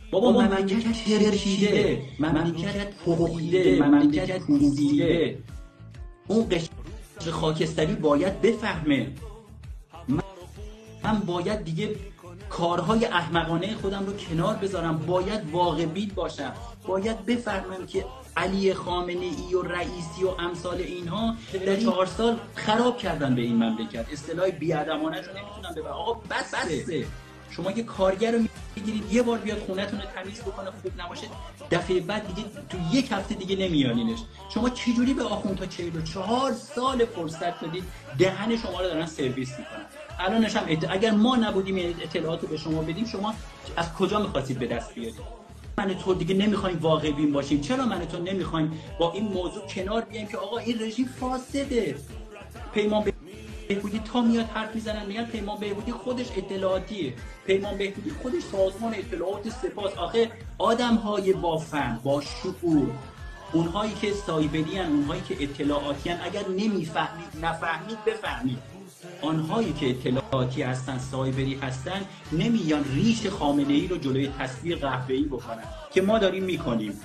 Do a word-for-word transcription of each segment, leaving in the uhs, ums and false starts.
بابا مملکت ترکیده، مملکت پخیده، مملکت پوسیده. اون قشر خاکستری باید بفهمه من باید دیگه کارهای احمقانه خودم رو کنار بذارم، باید واقع بین باشم، باید بفهمم که علی خامنه ای و رئیسی و امثال اینها در چهار سال خراب کردن به این مملکت. اصطلاح بی‌ادبانه رو نمیتونم ببرم. آقا بس بسه. شما یه کارگر رو میگیرید یه بار بیاد خونه‌تون رو تمیز بکنه، خوب نباشه دفعه بعد دیگه تو یک هفته دیگه نمیارینش. شما چجوری به آخوندها چهل و چهار سال فرصت دادید دهن شما رو دارن سرویس میکنن؟ الانش هم اگر ما نبودیم این اطلاعات رو به شما بدیم، شما از کجا می‌خواستید به دست بیارید؟ من تو دیگه نمیخوایم واقع بین باشیم. چرا من تو نمیخوایم با این موضوع کنار بیایم که آقا این رژیم فاسده؟ پیمان بهبودی تا میاد حرف میزنن میگن پیمان بهبودی خودش اطلاعاتیه، پیمان بهبودی خودش سازمان اطلاعات سپاس. آخه آدم‌های با فهم، با شعور، اونهایی که سایبری ان، اونهایی که اطلاعاتی ان، اگر نمیفهمید نفهمید بفهمید، آنهایی که اطلاعاتی هستن، سایبری هستن، نمیان ریش خامنه ای رو جلوی تصویر قهوه‌ای بکنن که ما داریم میکنیم.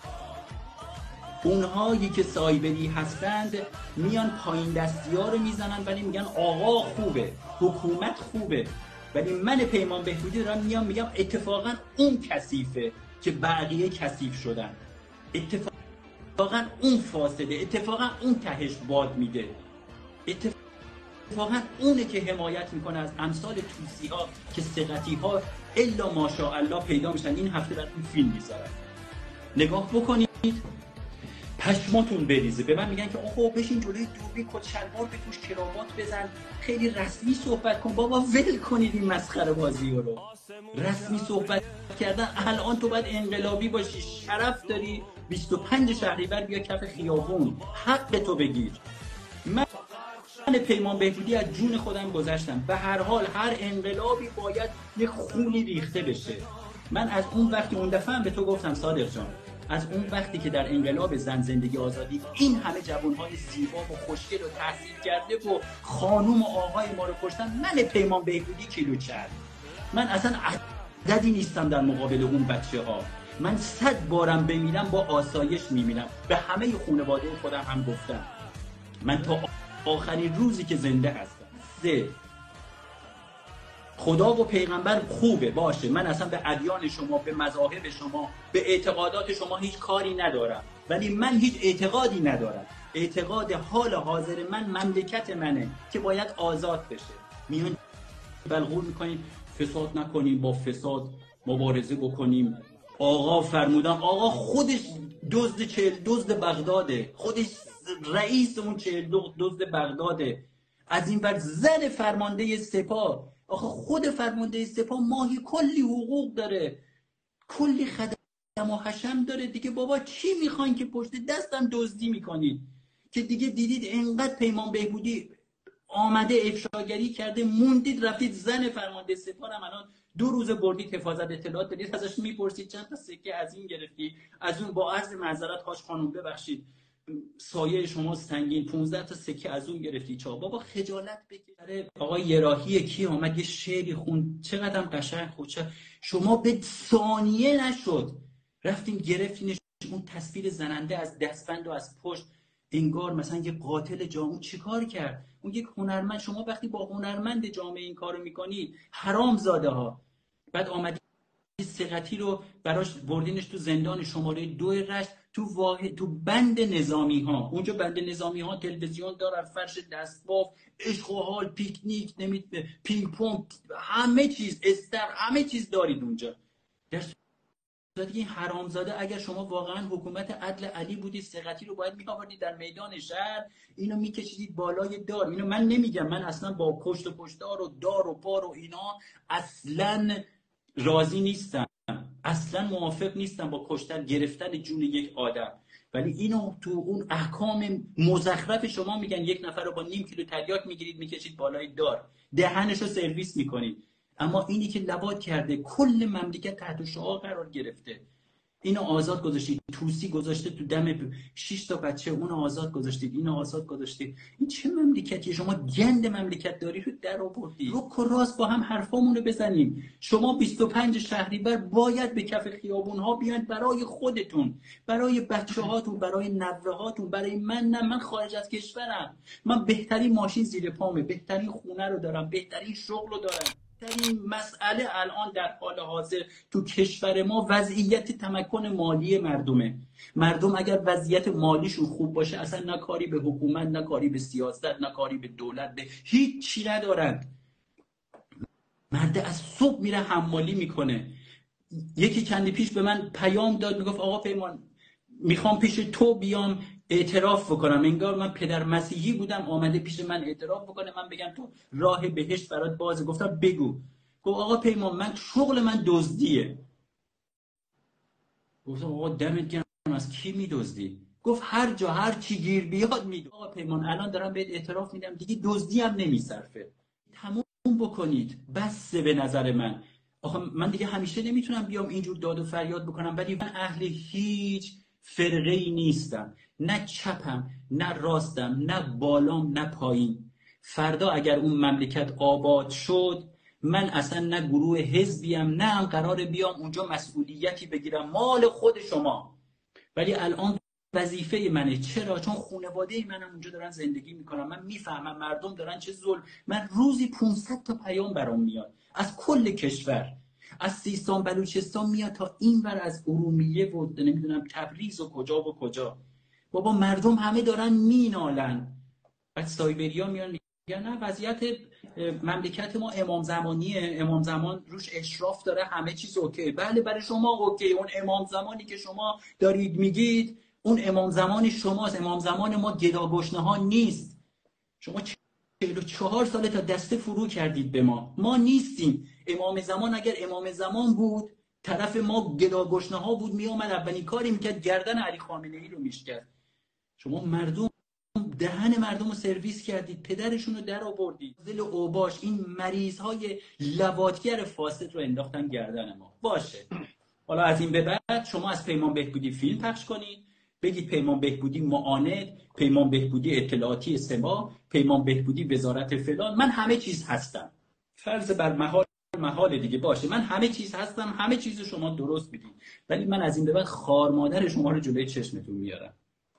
اونهایی که سایبری هستند میان پایین دستی ها رو میزنن ولی میگن آقا خوبه، حکومت خوبه. ولی من پیمان بهبودی دارم میام میگم اتفاقا اون کثیفه که بقیه کثیف شدن، اتفاقا اون فاسده، اتفاقا اون تهش باد میده، اتفاقا اونه که حمایت میکنه از امثال توسی ها که ثقتی ها الا ماشاءالله پیدا میشن. این هفته براتون فیلم میذارن، نگاه بکنید پشماتون بریزه. به من میگن که آخو بشین جلوی دوربین کت شلوار بپوش کراوات بزن خیلی رسمی صحبت کن. بابا ول کنید این مسخره بازی رو. رسمی صحبت کردن الان تو باید انقلابی باشی، شرف داری، بیست و پنج شهریور بیا کف خیابون حق تو بگیر. من من پیمان بهبودی از جون خودم گذشتم. به هر حال هر انقلابی باید یک خونی ریخته بشه. من از اون وقتی اون دفعه هم به تو گفتم صادق جان، از اون وقتی که در انقلاب زن زندگی آزادی این همه جوانهای زیبا و خوشگل و تحصیل کرده و خانوم و آقای ما رو کشتن، من پیمان بهبودی کیلوچرب، من اصلا عددی نیستم در مقابل اون بچه ها. من صد بارم بمیرم با آسایش میمیرم. به همه خانواده خودم هم گفتم من تا آخرین روزی که زنده هستم سه خدا و پیغمبر خوبه باشه، من اصلا به ادیان شما، به مذاهب شما، به اعتقادات شما هیچ کاری ندارم، ولی من هیچ اعتقادی ندارم. اعتقاد حال حاضر من مملکت منه که باید آزاد بشه. میان بلغور میکنیم فساد نکنیم، با فساد مبارزه بکنیم. آقا فرمودم، آقا خودش دزد چهل دزد بغداده، خودش رئیس اون چهل دزد بغداده. از این بر زن فرمانده سپاه، آخه خود فرمانده سپاه ماهی کلی حقوق داره، کلی خدم و حشم داره دیگه. بابا چی میخواین که پشت دستم دزدی میکنید که دیگه دیدید انقدر پیمان بهبودی آمده افشاگری کرده، موندید رفتید زن فرمانده سپاه هم الان دو روز بردید حفاظت اطلاعات دارید ازش میپرسید چند تا سکه از این گرفتی از اون. با عرض معذرت هاش خانم ببخشید سایه شما سنگین، پانزده تا سکه از اون گرفتی چا. بابا خجالت بکشه. آقای یراحی کی آمد یه شعری خون چقدرم قشنگ خود. شما به ثانیه نشد رفتین گرفتینش، اون تصویر زننده از دستبند و از پشت، انگار مثلا یه قاتل جامعه. چیکار کرد اون؟ یک هنرمند. شما وقتی با هنرمند جامعه این کارو میکنی حرام زاده ها، بعد آمدی ثقتی رو براش بردینش تو زندان شماره دو رشت، تو واحد تو بند نظامی ها. اونجا بند نظامی ها تلویزیون دارن، فرش دستباف، عشق و حال، پیکنیک، نمید پینگ پونگ، همه چیز استر، همه چیز دارید اونجا. در صورتی این حرامزاده اگر شما واقعا حکومت عدل علی بودید ثقتی رو باید میآوردید در میدان شهر، اینو میکشیدید بالای دار. اینو من نمیگم، من اصلا با پشت و پشتار و دار و پار و اینا اصلا راضی نیستم، اصلا موافق نیستم با کشتن گرفتن جون یک آدم. ولی اینو تو اون احکام مزخرف شما میگن یک نفر رو با نیم کیلو تریاک میگیرید میکشید بالای دار، دهنش رو سرویس میکنید. اما اینی که لواط کرده کل مملکت تحت شعاع قرار گرفته، اینو آزاد گذاشتید، توسی گذاشته تو دم شش تا بچه، اونو آزاد گذاشتید، اینو آزاد گذاشتید. این چه مملکتیه؟ شما گند مملکت داری رو در آوردید. رو راست با هم حرفامونو بزنیم. شما بیست و پنج شهریور باید به کف خیابون ها بیاید برای خودتون، برای بچه‌هاتون، برای نوه‌هاتون، برای من. نه، من خارج از کشورم، من بهترین ماشین زیر پامه، بهترین خونه رو دارم، بهترین شغل رو دارم. این مسئله الان در حال حاضر تو کشور ما وضعیت تمکن مالی مردمه. مردم اگر وضعیت مالیشون خوب باشه اصلا نه کاری به حکومت، نه کاری به سیاست، نه کاری به دولت، به هیچ چی ندارن. مرد از صبح میره حمالی میکنه. یکی چندی پیش به من پیام داد، میگفت آقا پیمان میخوام پیش تو بیام اعتراف بکنم. انگار من پدر مسیحی بودم آمده پیش من اعتراف بکنه، من بگم تو راه بهشت برات بازه. گفتم بگو. گفت آقا پیمان من شغل من دزدیه. گفتم آقا دمت گرم، از کی میدزدی؟ گفت هر جا هر چی گیر بیاد میدم. آقا پیمان الان دارم بهت اعتراف میدم دیگه دزدی هم نمیصرفه، تموم بکنید. بس به نظر من. آخه من دیگه همیشه نمیتونم بیام اینجور داد و فریاد بکنم، ولی من اهل هیچ فرقه ای نیستم، نه چپم نه راستم، نه بالام نه پایین. فردا اگر اون مملکت آباد شد، من اصلا نه گروه حزبیم، نه هم قراره بیام اونجا مسئولیتی بگیرم مال خود شما. ولی الان وظیفه منه. چرا؟ چون خانواده منم اونجا دارن زندگی میکنن. من میفهمم مردم دارن چه ظلم. من روزی پانصد تا پیام برام میاد از کل کشور، از سیستان بلوچستان میاد تا این ور، از ارومیه و نمیدونم تبریز و کجا و کجا. بابا مردم همه دارن مینالن. بعد سایبریا میان میگن نه وضعیت مملکت ما امام زمانیه، امام زمان روش اشراف داره، همه چیز اوکی. بله برای شما اوکی. اون امام زمانی که شما دارید میگید اون امام زمان شماست. امام زمان ما گداگشنه ها نیست. شما چهل و چهار ساله تا دسته فرو کردید به ما. ما نیستیم. امام زمان اگر امام زمان بود طرف ما گداگشنه ها بود، میومد اولین کاری میکرد گردن علی خامنه ای رو میشکست. شما مردم دهن مردم رو سرویس کردید، پدرشون رو در آوردید. دل اوباش این مریض های لواطگر فاسد رو انداختن گردن ما. باشه، حالا از این به بعد شما از پیمان بهبودی فیلم پخش کنید، بگید پیمان بهبودی معاند، پیمان بهبودی اطلاعاتی سما، پیمان بهبودی وزارت فلان. من همه چیز هستم. فرض بر محال محال دیگه باشه، من همه چیز هستم، همه چیز شما درست میدید، ولی من از این به بعد خار مادر شما رو جلوی چشمتون میارم.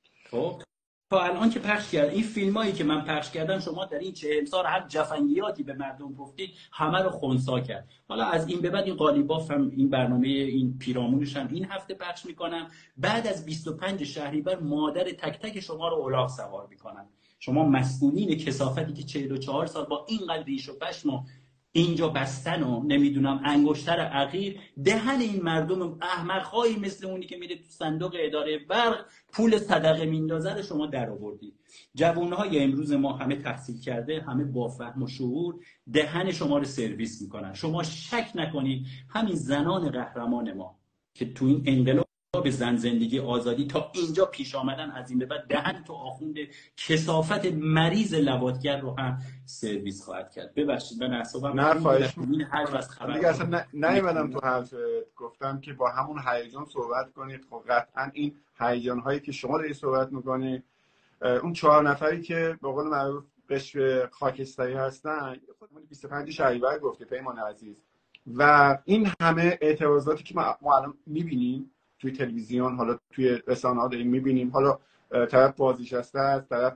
خب تا الان که پخش کرد این فیلمایی که من پخش کردم، شما در این چهل سال هر جفنگیاتی به مردم گفتید همه رو خنثی کرد. حالا از این به بعد این قالیباف هم این برنامه این پیرامونش هم این هفته پخش میکنم. بعد از بیست و پنج شهریور مادر تک تک شما رو الاغ سوار میکنم. شما مسئولین کثافتی که چهل و چهار سال با اینقدر ریش و پشم و اینجا بستن و نمیدونم انگشتر عقیر دهن این مردم احمق‌هایی مثل اونی که میره تو صندوق اداره برق پول صدقه میندازه رو شما در آوردید. جوانهای امروز ما همه تحصیل کرده، همه با فهم و شعور، دهن شما رو سرویس میکنن. شما شک نکنید همین زنان قهرمان ما که تو این انقلاب به زن زندگی آزادی تا اینجا پیش آمدن، از این به بعد دهن تو آخوند کثافت مریض لواطگر رو هم سرویس خواهد کرد. ببخشید من اعصابم نه خواهش این حرف از خبر دیگه اصلا نیومدم تو حرف. گفتم که با همون هیجان صحبت کنید. خب قطعا این هیجان هایی که شما دارید صحبت میکنید، اون چهار نفری که به قول معروف قشر خاکستری هستن، خودمون بیست و پنج شهریور گفته پیمان عزیز، و این همه اعتراضاتی که ما الان میبینیم توی تلویزیون، حالا توی رسانه‌ها داریم میبینیم، حالا طرف بازنشسته است، طرف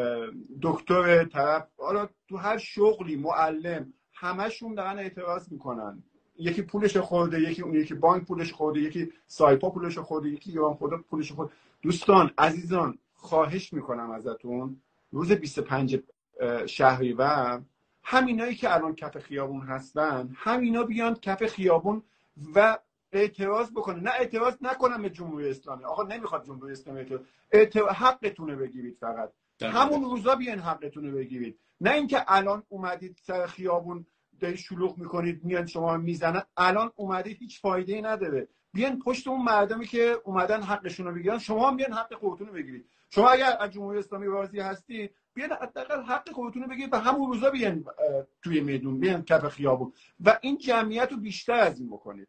دکتر، طرف حالا تو هر شغلی معلم، همشون دارن اعتراض میکنن. یکی پولش خورده، یکی اون یکی بانک پولش خورده، یکی سایپا پولش خورده، یکی ایران خدا پولش خورده. دوستان عزیزان خواهش میکنم ازتون روز بیست و پنج شهریور همینایی که الان کف خیابون هستن همینا بیان کف خیابون و اعتراض بکنه. نه اعتراض نکنم به جمهوری اسلامی. آقا نمیخواد جمهوری اسلامی اعتراض. اعتراض حقتونه بگیرید. فقط همون روزا بیان حقتونه بگیرید. نه اینکه الان اومدید سر خیابون دارید شلوغ میکنید میان شما میزنن. الان اومدید هیچ فایده ای نداره. بیان پشت اون مردمی که اومدن حقشون رو بگیرن، شما هم بیان حق خودتون رو بگیرید. شما اگر از جمهوری اسلامی راضی هستی بیان حداقل حق خودتون رو بگیرید و همون روزا بیان توی میدون، بیان کف خیابون و این جمعیت رو بیشتر از این بکنید.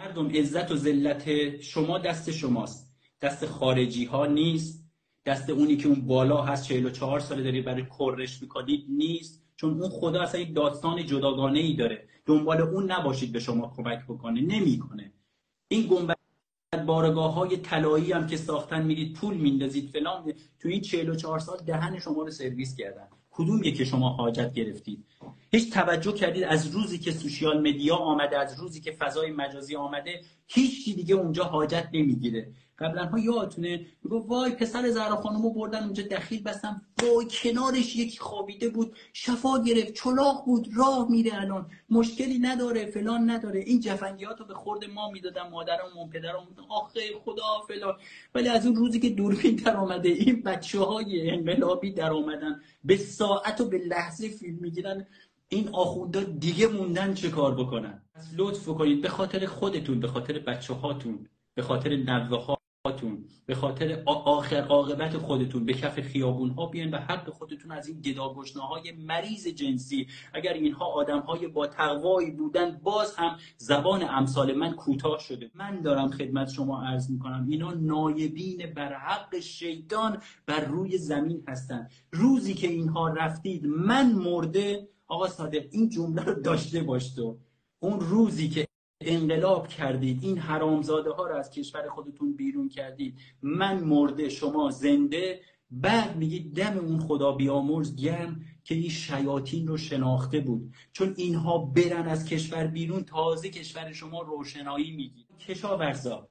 مردم عزت و ذلت شما دست شماست، دست خارجی ها نیست، دست اونی که اون بالا هست چهل و چهار ساله داری برای کرش میکنید نیست، چون اون خدا اصلا یک داستان جداگانه ای داره. دنبال اون نباشید به شما کمک بکنه، نمیکنه. این گنبد بارگاه های طلایی هم که ساختن میرید پول میندازید فلان، تو این چهل و چهار سال دهن شما رو سرویس کردن. کدوم یکی شما حاجت گرفتید؟ هیچ توجه کردید از روزی که سوشیال مدیا آمده، از روزی که فضای مجازی آمده، هیچ دیگه اونجا حاجت نمیگیره. قبلا ها یادتونه میگه وای پسر زهرا خانومو بردن اونجا دخیل بستن، وای کنارش یکی خوابیده بود شفا گرفت، چلاق بود، راه میره، الان مشکلی نداره، فلان نداره. این جفنگیاتو به خورد ما میدادن مادرمون پدرمون، آخه خدا فلان. ولی از اون روزی که دوربین در اومده، این بچه‌های انقلابی در اومدن به ساعت و به لحظه فیلم میگیرن، این آخوندا دیگه موندن چه کار بکنن؟ از لطف کنید به خاطر خودتون، به خاطر بچه‌هاتون، به خاطر نوه‌ها هاتون، به خاطر آخر عاقبت خودتون به کف خیابون ها بیان و حق خودتون از این گداگشنه‌های مریض جنسی. اگر اینها آدم‌های با تقوایی بودن باز هم زبان امثال من کوتاه شده. من دارم خدمت شما عرض میکنم اینا نایبین بر حق شیطان بر روی زمین هستن. روزی که اینها رفتید من مرده، آقا صادق این جمله رو داشته باش تو، اون روزی که انقلاب کردید این حرامزاده ها رو از کشور خودتون بیرون کردید، من مرده شما زنده، بعد میگید دم اون خدا بیامرز گرم که این شیاطین رو شناخته بود. چون اینها برن از کشور بیرون تازه کشور شما روشنایی میگید. کشاورزا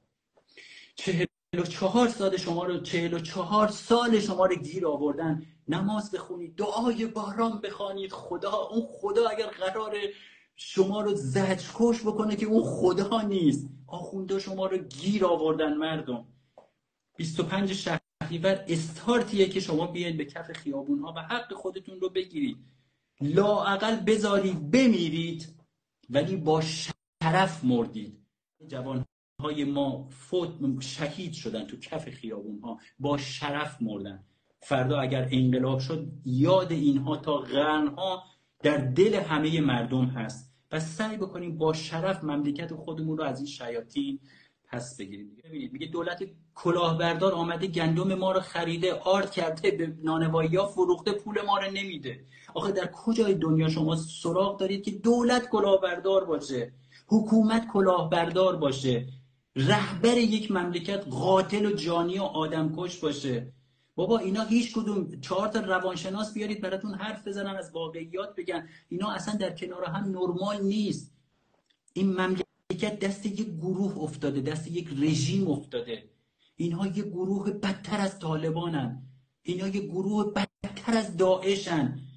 چهل و چهار سال شما رو چهل و چهار سال شما رو گیر آوردن، نماز بخونید، دعای باران بخوانید. خدا اون خدا اگر قراره شما رو زجرکش بکنه که اون خدا نیست. آخونده شما رو گیر آوردن. مردم بیست و پنج شهریور استارتیه که شما بیاید به کف خیابون ها و حق خودتون رو بگیرید، لااقل بذارید بمیرید ولی با شرف مردید. جوان های ما فوت شهید شدن تو کف خیابون ها، با شرف مردن. فردا اگر انقلاب شد یاد اینها تا قرنها در دل همه مردم هست. پس سعی بکنیم با شرف مملکت خودمون رو از این شیاطین پس بگیریم. ببینید میگه دولت کلاهبردار آمده گندم ما رو خریده، آرد کرده، به نانوایی‌ها فروخته، پول ما رو نمیده. آخه در کجای دنیا شما سراغ دارید که دولت کلاهبردار باشه، حکومت کلاهبردار باشه، رهبر یک مملکت قاتل و جانی و آدمکش باشه؟ بابا اینا هیچ کدوم، چهار تا روانشناس بیارید براتون حرف بزنن، از واقعیات بگن. اینا اصلا در کنار هم نرمال نیست. این مملکت دست یک گروه افتاده، دست یک رژیم افتاده. اینها یک گروه بدتر از طالبانن، اینا یک گروه بدتر از داعشن.